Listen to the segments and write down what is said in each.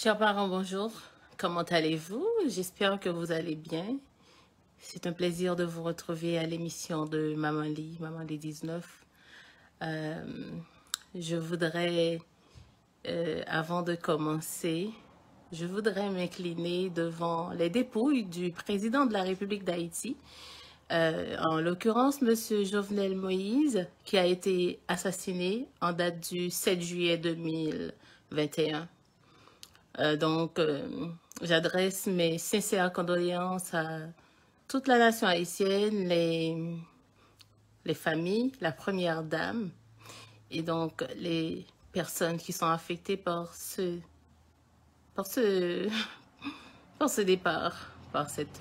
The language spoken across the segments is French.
Chers parents, bonjour. Comment allez-vous? J'espère que vous allez bien. C'est un plaisir de vous retrouver à l'émission de Maman Lee 19. Euh, je voudrais, avant de commencer, je voudrais m'incliner devant les dépouilles du président de la République d'Haïti, en l'occurrence M. Jovenel Moïse, qui a été assassiné en date du 7 juillet 2021. J'adresse mes sincères condoléances à toute la nation haïtienne, les familles, la première dame, et donc les personnes qui sont affectées par ce départ, par cette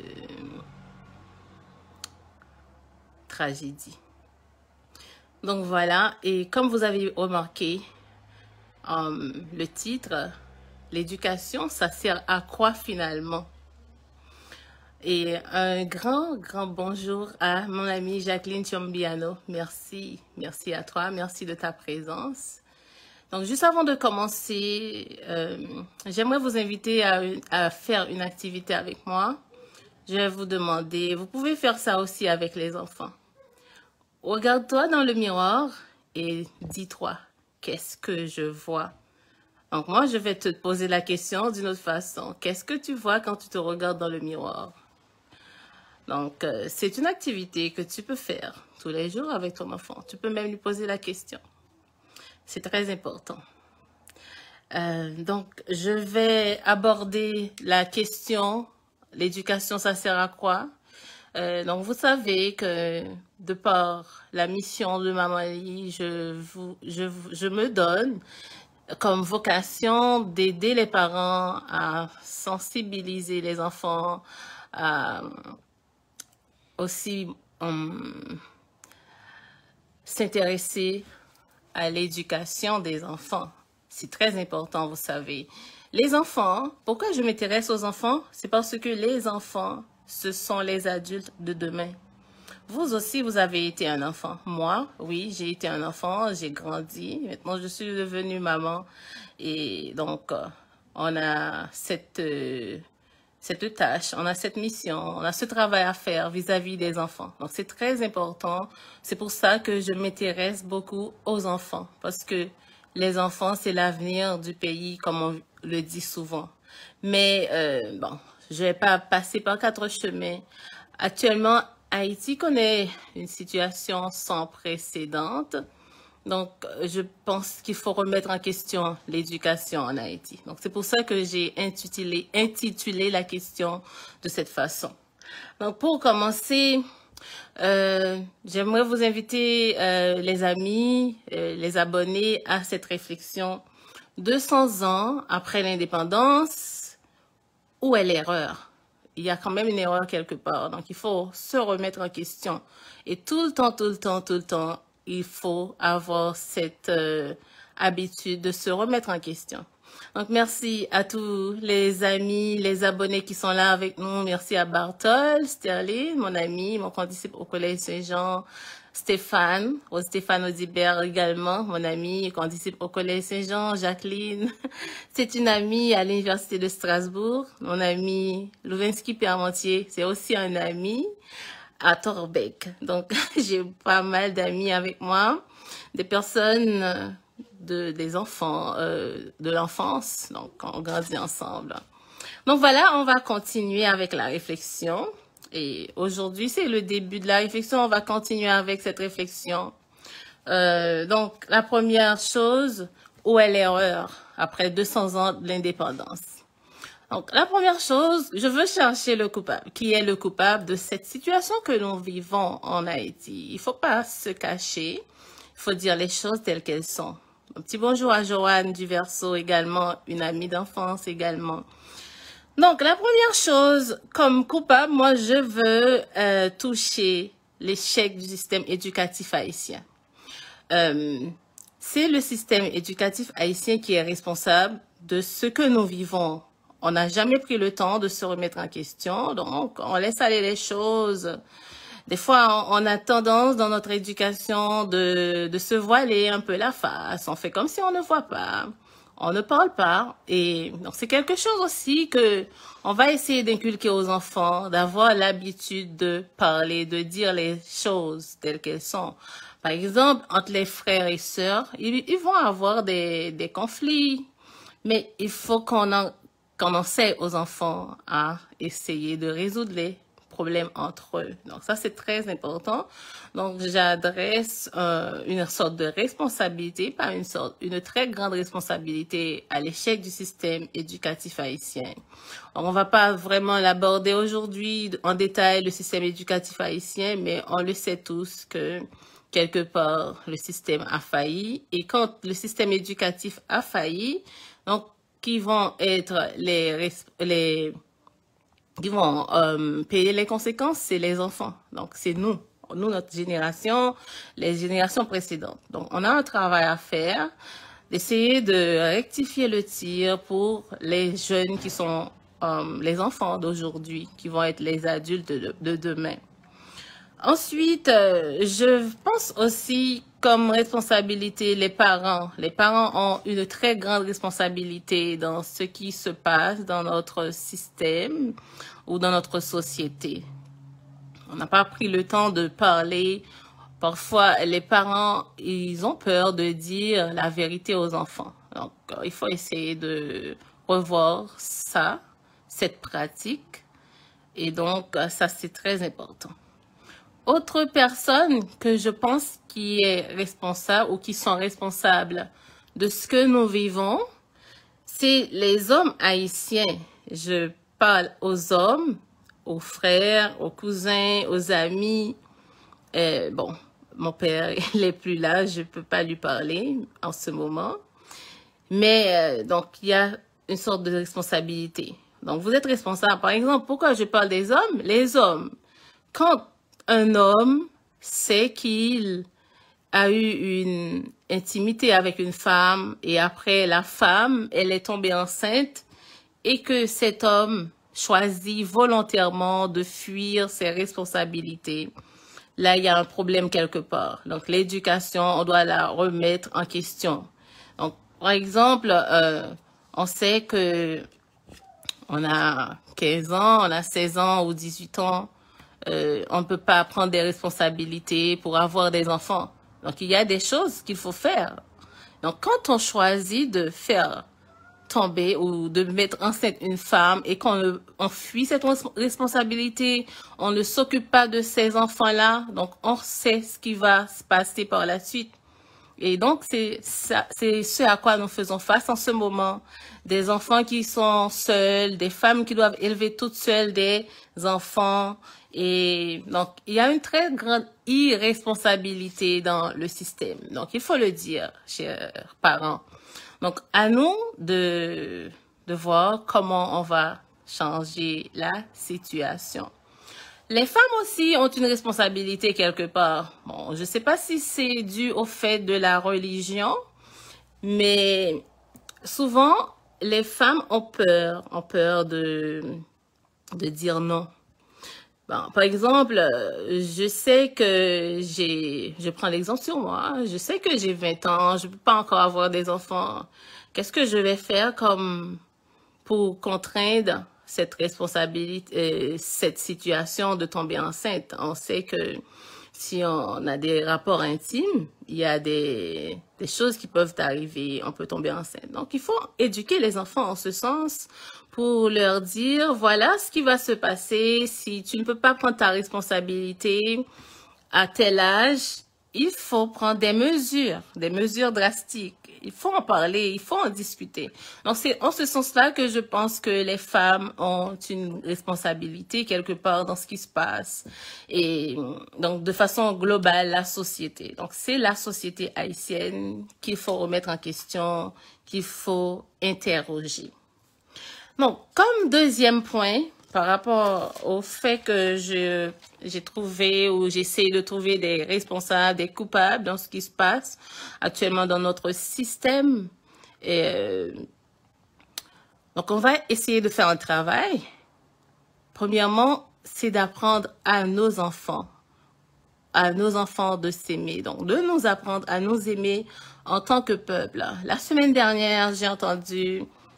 tragédie. Donc voilà, et comme vous avez remarqué, le titre, l'éducation, ça sert à quoi finalement? Et un grand bonjour à mon amie Jacqueline Chiombiano. Merci à toi, merci de ta présence. Donc, juste avant de commencer, j'aimerais vous inviter à faire une activité avec moi. Je vais vous demander, vous pouvez faire ça aussi avec les enfants. Regarde-toi dans le miroir et dis-toi, qu'est-ce que je vois? Donc, moi, je vais te poser la question d'une autre façon. Qu'est-ce que tu vois quand tu te regardes dans le miroir? Donc, c'est une activité que tu peux faire tous les jours avec ton enfant. Tu peux même lui poser la question. C'est très important. Donc, je vais aborder la question, l'éducation, ça sert à quoi? Donc, vous savez que de par la mission de Maman Lee, je me donne comme vocation d'aider les parents à sensibiliser les enfants, à aussi s'intéresser à l'éducation des enfants. C'est très important, vous savez. Les enfants, pourquoi je m'intéresse aux enfants? C'est parce que les enfants, ce sont les adultes de demain. Vous aussi, vous avez été un enfant. Moi, oui, j'ai été un enfant, j'ai grandi. Maintenant, je suis devenue maman. Et donc, on a cette tâche, on a cette mission, on a ce travail à faire vis-à-vis des enfants. Donc, c'est très important. C'est pour ça que je m'intéresse beaucoup aux enfants. Parce que les enfants, c'est l'avenir du pays, comme on le dit souvent. Mais, bon, je vais pas passer par 4 chemins. Actuellement, Haïti connaît une situation sans précédent. Donc, je pense qu'il faut remettre en question l'éducation en Haïti. Donc, c'est pour ça que j'ai intitulé la question de cette façon. Donc, pour commencer, j'aimerais vous inviter, les amis, les abonnés, à cette réflexion. 200 ans après l'indépendance, où est l'erreur? Il y a quand même une erreur quelque part. Donc, il faut se remettre en question. Et tout le temps, il faut avoir cette habitude de se remettre en question. Donc, merci à tous les amis, les abonnés qui sont là avec nous. Merci à Bartol, Sterling, mon ami, mon condisciple au Collège Saint-Jean, Stéphane Audibert également, mon ami, condisciple au Collège Saint-Jean, Jacqueline. C'est une amie à l'Université de Strasbourg. Mon ami Louvinsky Permentier, c'est aussi un ami à Torbeck. Donc, j'ai pas mal d'amis avec moi, des personnes, des enfants, de l'enfance. Donc, on grandit ensemble. Donc, voilà, on va continuer avec la réflexion. Et aujourd'hui, c'est le début de la réflexion. On va continuer avec cette réflexion. Donc, la première chose, où est l'erreur après 200 ans de l'indépendance? Donc, la première chose, je veux chercher le coupable. Qui est le coupable de cette situation que nous vivons en Haïti? Il ne faut pas se cacher. Il faut dire les choses telles qu'elles sont. Un petit bonjour à Joanne Duverseau également, une amie d'enfance également. Donc, la première chose, comme coupable, moi, je veux toucher l'échec du système éducatif haïtien. C'est le système éducatif haïtien qui est responsable de ce que nous vivons. On n'a jamais pris le temps de se remettre en question, donc on laisse aller les choses. Des fois, on a tendance dans notre éducation de se voiler un peu la face. On fait comme si on ne voit pas. on ne parle pas. Et donc, c'est quelque chose aussi que on va essayer d'inculquer aux enfants, d'avoir l'habitude de parler, de dire les choses telles qu'elles sont. Par exemple, entre les frères et sœurs, ils vont avoir des conflits, mais il faut qu'on enseigne aux enfants à essayer de résoudre les problèmes entre eux. Donc ça, c'est très important. Donc j'adresse une sorte de responsabilité, pas une très grande responsabilité à l'échec du système éducatif haïtien. On va pas vraiment l'aborder aujourd'hui en détail, le système éducatif haïtien, mais on le sait tous que quelque part, le système a failli. Et quand le système éducatif a failli, donc, qui vont être qui vont payer les conséquences, c'est les enfants. Donc, c'est nous, notre génération, les générations précédentes. Donc, on a un travail à faire, d'essayer de rectifier le tir pour les jeunes qui sont les enfants d'aujourd'hui, qui vont être les adultes de demain. Ensuite, je pense aussi comme responsabilité les parents. Les parents ont une très grande responsabilité dans ce qui se passe dans notre système ou dans notre société. On n'a pas pris le temps de parler. Parfois, les parents, ils ont peur de dire la vérité aux enfants. Donc, il faut essayer de revoir ça, cette pratique. Et donc, ça, c'est très important. Autre personne que je pense qui est responsable ou qui sont responsables de ce que nous vivons, c'est les hommes haïtiens. Je parle aux hommes, aux frères, aux cousins, aux amis. Bon, mon père, il n'est plus là, je ne peux pas lui parler en ce moment. Mais donc, il y a une sorte de responsabilité. Donc, vous êtes responsable. Par exemple, pourquoi je parle des hommes? Les hommes, quand un homme sait qu'il a eu une intimité avec une femme et après la femme, elle est tombée enceinte et que cet homme choisit volontairement de fuir ses responsabilités, là, il y a un problème quelque part. Donc, l'éducation, on doit la remettre en question. Donc, par exemple, on sait que on a 15 ans, on a 16 ans ou 18 ans, on ne peut pas prendre des responsabilités pour avoir des enfants. Donc, il y a des choses qu'il faut faire. Donc, quand on choisit de faire tomber ou de mettre enceinte une femme et qu'on fuit cette responsabilité, on ne s'occupe pas de ces enfants-là, donc on sait ce qui va se passer par la suite. Et donc, c'est ce à quoi nous faisons face en ce moment. Des enfants qui sont seuls, des femmes qui doivent élever toutes seules des enfants. Et donc, il y a une très grande irresponsabilité dans le système. Donc, il faut le dire, chers parents. Donc, à nous de voir comment on va changer la situation. Les femmes aussi ont une responsabilité quelque part. Bon, je ne sais pas si c'est dû au fait de la religion, mais souvent, les femmes ont peur de dire non. Bon, par exemple, je sais que je prends l'exemple sur moi, je sais que j'ai 20 ans, je ne peux pas encore avoir des enfants. Qu'est-ce que je vais faire pour contraindre cette responsabilité, cette situation de tomber enceinte? On sait que si on a des rapports intimes, il y a des choses qui peuvent arriver, on peut tomber enceinte. Donc, il faut éduquer les enfants en ce sens pour leur dire, voilà ce qui va se passer si tu ne peux pas prendre ta responsabilité à tel âge. Il faut prendre des mesures drastiques. Il faut en parler, il faut en discuter. Donc, c'est en ce sens-là que je pense que les femmes ont une responsabilité quelque part dans ce qui se passe. Et donc, de façon globale, la société. Donc, c'est la société haïtienne qu'il faut remettre en question, qu'il faut interroger. Donc, comme deuxième point, par rapport au fait que j'ai trouvé ou j'essaie de trouver des responsables, des coupables dans ce qui se passe actuellement dans notre système. Donc, on va essayer de faire un travail. Premièrement, c'est d'apprendre à nos enfants à nos enfants de s'aimer, donc de nous apprendre à nous aimer en tant que peuple. La semaine dernière, j'ai entendu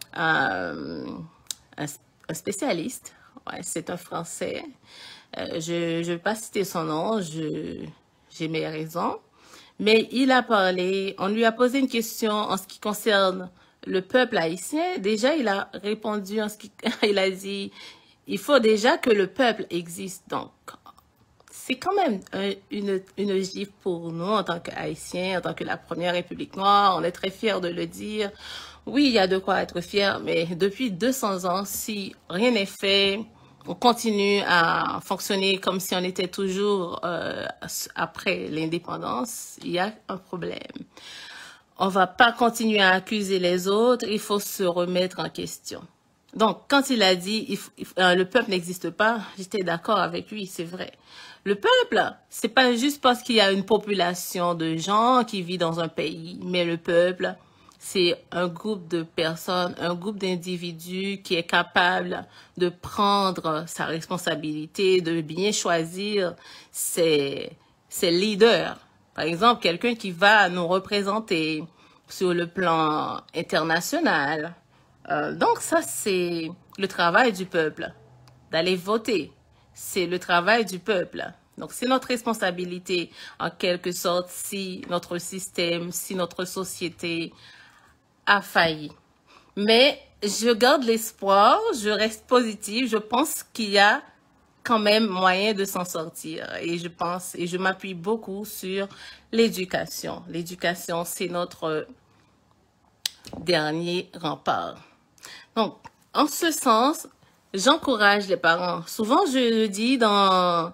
un spécialiste, ouais, c'est un Français, je ne vais pas citer son nom, j'ai mes raisons, mais il a parlé, on lui a posé une question en ce qui concerne le peuple haïtien. Déjà, il a répondu en ce qui, il a dit, il faut déjà que le peuple existe. Donc, c'est quand même une gifle pour nous en tant qu'Haïtiens, en tant que la première République noire. On est très fiers de le dire. Oui, il y a de quoi être fier, mais depuis 200 ans, si rien n'est fait, on continue à fonctionner comme si on était toujours après l'indépendance, il y a un problème. On va pas continuer à accuser les autres, il faut se remettre en question. Donc, quand il a dit le peuple n'existe pas, j'étais d'accord avec lui, c'est vrai. Le peuple, c'est pas juste parce qu'il y a une population de gens qui vit dans un pays, mais le peuple, c'est un groupe de personnes, un groupe d'individus qui est capable de prendre sa responsabilité, de bien choisir ses leaders. Par exemple, quelqu'un qui va nous représenter sur le plan international. Donc ça, c'est le travail du peuple, d'aller voter. C'est le travail du peuple. Donc c'est notre responsabilité, en quelque sorte, si notre système, si notre société a failli. Mais je garde l'espoir, je reste positive, je pense qu'il y a quand même moyen de s'en sortir. Et je pense, et je m'appuie beaucoup sur l'éducation. L'éducation, c'est notre dernier rempart. Donc, en ce sens, j'encourage les parents. Souvent, je le dis dans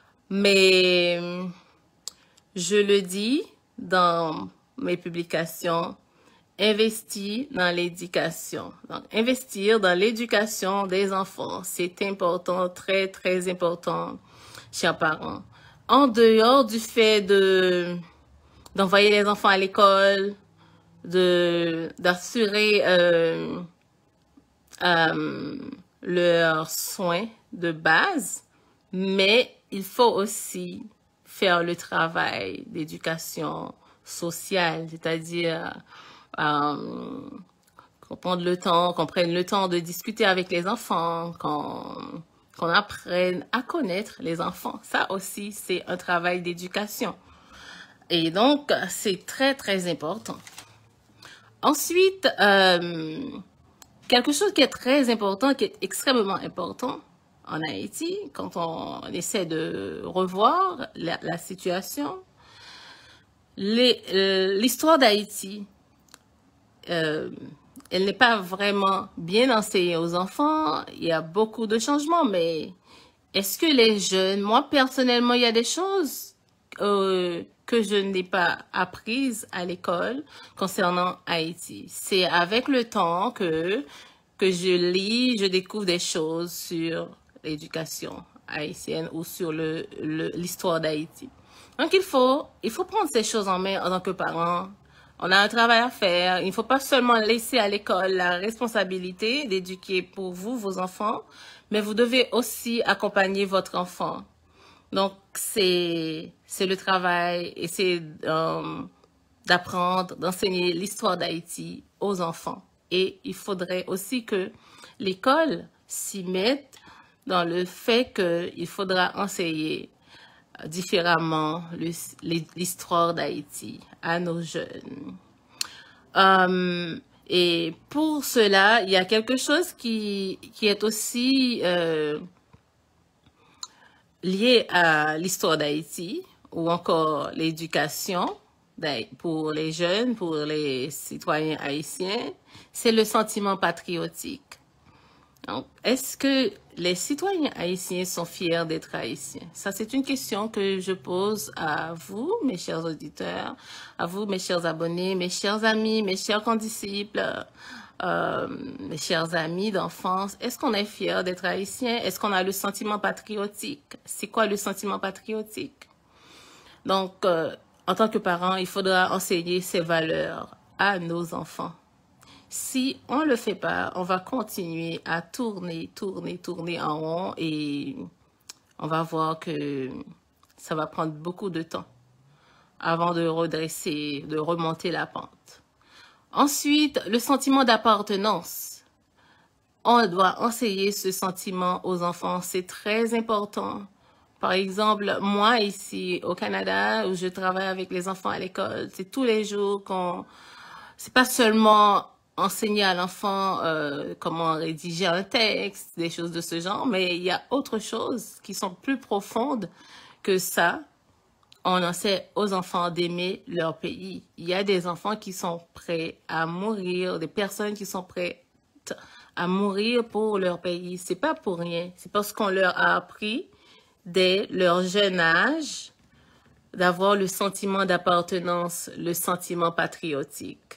mes publications, investir dans l'éducation. Donc, investir dans l'éducation des enfants, c'est important, très, très important, chers parents. En dehors du fait d'envoyer les enfants à l'école, d'assurer leurs soins de base, mais il faut aussi faire le travail d'éducation sociale, c'est-à-dire qu'on prenne le temps de discuter avec les enfants, qu'on apprenne à connaître les enfants. Ça aussi, c'est un travail d'éducation. Et donc, c'est très, très important. Ensuite, quelque chose qui est très important, qui est extrêmement important en Haïti, quand on essaie de revoir la situation, l'histoire d'Haïti, elle n'est pas vraiment bien enseignée aux enfants. Il y a beaucoup de changements, mais est-ce que les jeunes, moi personnellement, il y a des choses que je n'ai pas apprises à l'école concernant Haïti. C'est avec le temps que je lis, je découvre des choses sur l'éducation haïtienne ou sur l'histoire d'Haïti. Donc, il faut prendre ces choses en main en tant que parent. On a un travail à faire. Il ne faut pas seulement laisser à l'école la responsabilité d'éduquer pour vous, vos enfants, mais vous devez aussi accompagner votre enfant. Donc, c'est le travail et c'est d'apprendre, d'enseigner l'histoire d'Haïti aux enfants. Et il faudrait aussi que l'école s'y mette dans le fait qu'il faudra enseigner différemment l'histoire d'Haïti à nos jeunes. Et pour cela, il y a quelque chose qui est aussi lié à l'histoire d'Haïti ou encore l'éducation pour les jeunes, pour les citoyens haïtiens, c'est le sentiment patriotique. Donc, est-ce que les citoyens haïtiens sont fiers d'être haïtiens? Ça, c'est une question que je pose à vous, mes chers auditeurs, à vous, mes chers abonnés, mes chers amis, mes chers condisciples, mes chers amis d'enfance. Est-ce qu'on est fiers d'être haïtiens? Est-ce qu'on a le sentiment patriotique? C'est quoi le sentiment patriotique? Donc, en tant que parents, il faudra enseigner ces valeurs à nos enfants. Si on ne le fait pas, on va continuer à tourner en rond et on va voir que Ça va prendre beaucoup de temps avant de redresser, de remonter la pente. Ensuite, le sentiment d'appartenance. On doit enseigner ce sentiment aux enfants. C'est très important. Par exemple, moi ici au Canada, où je travaille avec les enfants à l'école, c'est tous les jours qu'on... C'est pas seulement enseigner à l'enfant comment rédiger un texte, des choses de ce genre, mais il y a autre choses qui sont plus profondes que ça. On enseigne aux enfants d'aimer leur pays. Il y a des enfants qui sont prêts à mourir, des personnes qui sont prêtes à mourir pour leur pays. C'est pas pour rien. C'est parce qu'on leur a appris dès leur jeune âge d'avoir le sentiment d'appartenance, le sentiment patriotique.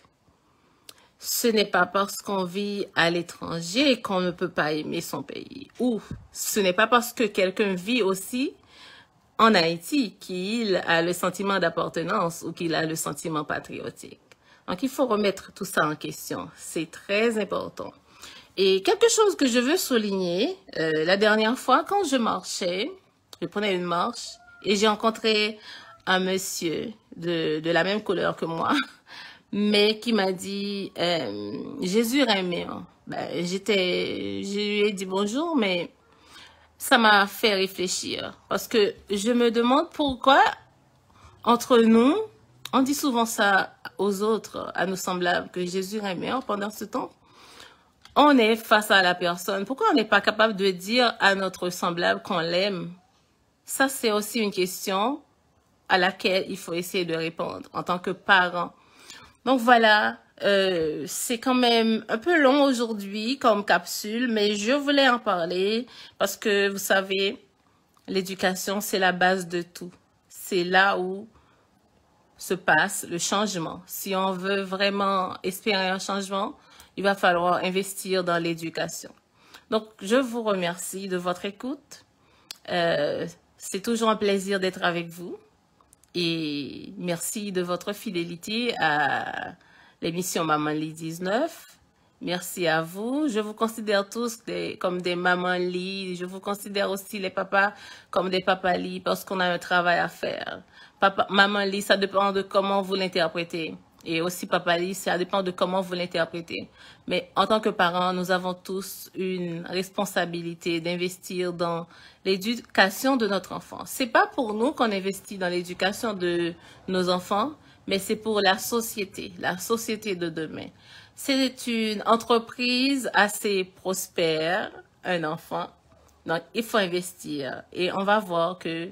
Ce n'est pas parce qu'on vit à l'étranger qu'on ne peut pas aimer son pays. Ou ce n'est pas parce que quelqu'un vit aussi en Haïti qu'il a le sentiment d'appartenance ou qu'il a le sentiment patriotique. Donc, il faut remettre tout ça en question. C'est très important. Et quelque chose que je veux souligner, la dernière fois, quand je marchais, je prenais une marche et j'ai rencontré un monsieur de la même couleur que moi, mais qui m'a dit Jésus aimé. Ben, je lui ai dit bonjour, mais ça m'a fait réfléchir parce que je me demande pourquoi entre nous, on dit souvent ça aux autres, à nos semblables, que Jésus est meilleur. Pendant ce temps, on est face à la personne. Pourquoi on n'est pas capable de dire à notre semblable qu'on l'aime? Ça, c'est aussi une question à laquelle il faut essayer de répondre en tant que parent. Donc voilà, c'est quand même un peu long aujourd'hui comme capsule, mais je voulais en parler parce que vous savez, l'éducation, c'est la base de tout. C'est là où se passe le changement. Si on veut vraiment espérer un changement, il va falloir investir dans l'éducation. Donc, je vous remercie de votre écoute. C'est toujours un plaisir d'être avec vous. Et merci de votre fidélité à l'émission Maman Lit 19. Merci à vous. Je vous considère tous comme des mamans lits. Je vous considère aussi les papas comme des papas lits parce qu'on a un travail à faire. Maman lit, ça dépend de comment vous l'interprétez. Et aussi papa lit, ça dépend de comment vous l'interprétez. Mais en tant que parents, nous avons tous une responsabilité d'investir dans l'éducation de notre enfant. C'est pas pour nous qu'on investit dans l'éducation de nos enfants, mais c'est pour la société de demain. C'est une entreprise assez prospère, un enfant. Donc, il faut investir. Et on va voir que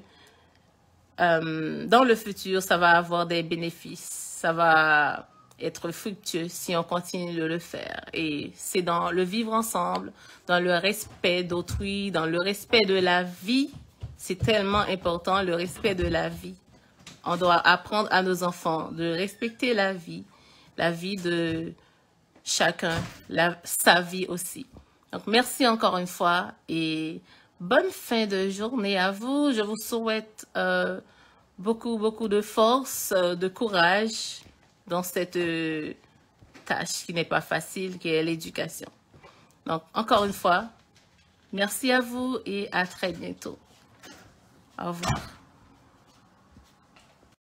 dans le futur, ça va avoir des bénéfices. Ça va être fructueux si on continue de le faire. Et c'est dans le vivre ensemble, dans le respect d'autrui, dans le respect de la vie. C'est tellement important, le respect de la vie. On doit apprendre à nos enfants de respecter la vie de chacun, sa vie aussi. Donc, merci encore une fois et bonne fin de journée à vous. Je vous souhaite beaucoup de force, de courage dans cette tâche qui n'est pas facile, qui est l'éducation. Donc, encore une fois, merci à vous et à très bientôt. Au revoir.